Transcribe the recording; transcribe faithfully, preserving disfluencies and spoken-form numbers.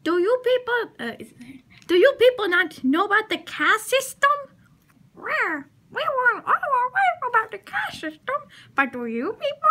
Do you people, uh, do you people not know about the caste system? Well, we weren't all aware about the caste system, but do you people